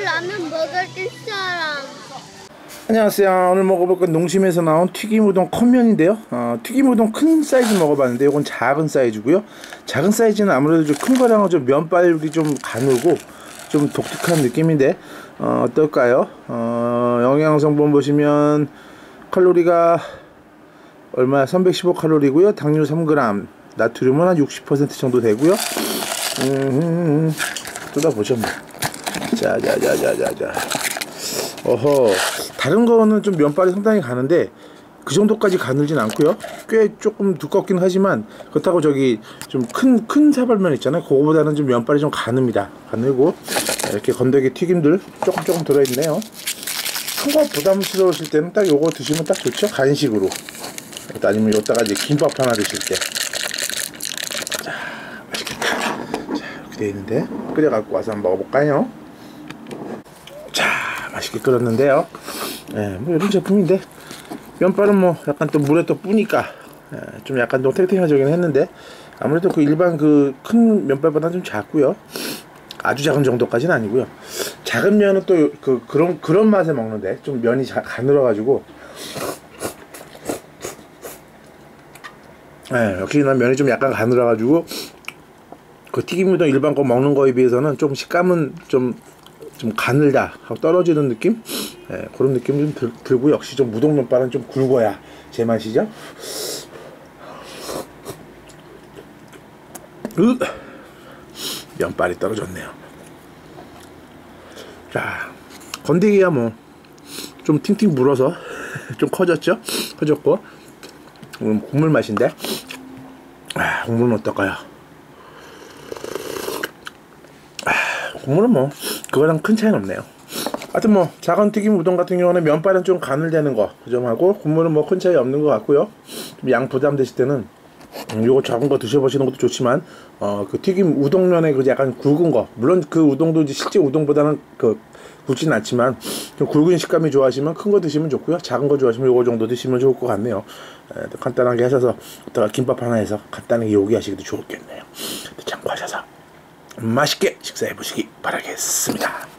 라면 먹을 사람. 안녕하세요. 오늘 먹어볼 건 농심에서 나온 튀김우동 컵면인데요. 튀김우동 큰 사이즈 먹어봤는데 이건 작은 사이즈고요. 작은 사이즈는 아무래도 좀 큰 거랑은 좀 면발이 좀 가늘고 좀 독특한 느낌인데 어떨까요? 영양성분 보시면 칼로리가 얼마야? 315칼로리고요. 당류 3g, 나트륨은 한 60% 정도 되고요. 뜯어보죠 뭐. 자자자자자자. 어허, 다른 거는 좀 면발이 상당히 가는데 그 정도까지 가늘진 않고요. 꽤 조금 두껍긴 하지만 그렇다고 저기 좀 큰 사발면 있잖아요. 그거보다는 좀 면발이 좀 가늡니다. 가늘고 이렇게 건더기 튀김들 조금 들어있네요. 큰 거 부담스러우실 때는 딱 요거 드시면 딱 좋죠. 간식으로. 아니면 요따가 이제 김밥 하나 드실 때. 자, 맛있겠다. 자, 이렇게 돼 있는데 끓여 갖고 와서 한번 먹어볼까요? 자, 맛있게 끓였는데요. 뭐 이런 제품인데 면발은 뭐 약간 또 물에 또 뿌니까 좀 약간 좀 탱탱해지긴 했는데 아무래도 그 일반 그 큰 면발보다 좀 작고요. 아주 작은 정도까지는 아니고요. 작은 면은 또 그런 맛에 먹는데 좀 면이 가늘어가지고 역시 난 면이 좀 약간 가늘어가지고 그 튀김우동 일반 거 먹는 거에 비해서는 좀 식감은 좀 가늘다 하고 떨어지는 느낌? 그런 느낌이 좀 들고 역시 좀 우동 면발은 좀 굵어야 제맛이죠. 면발이 떨어졌네요. 자, 건더기야 뭐 좀 팅팅 불어서 좀 커졌고 국물 맛인데 국물은 어떨까요? 국물은 뭐 그거랑 큰 차이는 없네요. 하여튼 뭐 작은 튀김 우동 같은 경우는 면발은 좀 가늘되는 거 그 점하고 국물은 뭐 큰 차이 없는 것 같고요. 좀 양 부담되실 때는 요거 작은 거 드셔보시는 것도 좋지만 그 튀김 우동면에 그 약간 굵은 거, 물론 그 우동도 이제 실제 우동보다는 굵지는 않지만 좀 굵은 식감이 좋아하시면 큰 거 드시면 좋고요. 작은 거 좋아하시면 요거 정도 드시면 좋을 것 같네요. 간단하게 하셔서 이따가 김밥 하나 해서 간단하게 요기하시기도 좋겠네요. 참고하셔서 맛있게 식사해 보시기 바라겠습니다.